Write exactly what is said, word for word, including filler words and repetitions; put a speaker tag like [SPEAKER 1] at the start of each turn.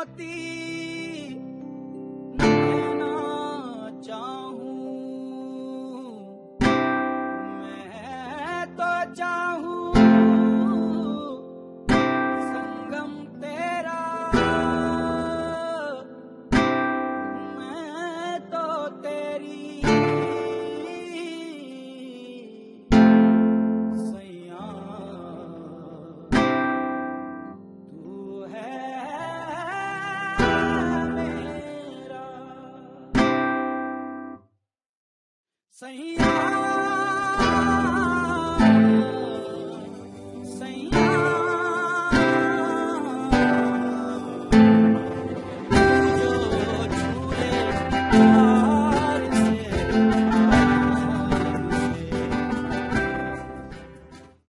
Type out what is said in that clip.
[SPEAKER 1] मोती लेना चाहूं, मैं तो चाहूं संगम तेरा, मैं तो तेरी सैया, तू है मेरा सैया।